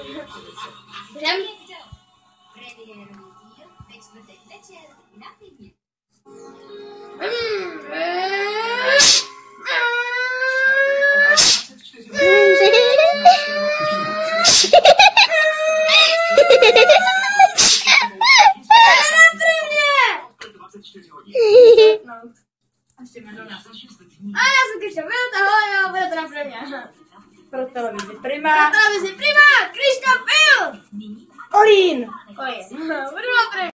Jdem. A já jsem Kryška, byl toho, jo, bude to na prvně. Pro televizi Prima. Kryška byl! Olín. Budu na prvně.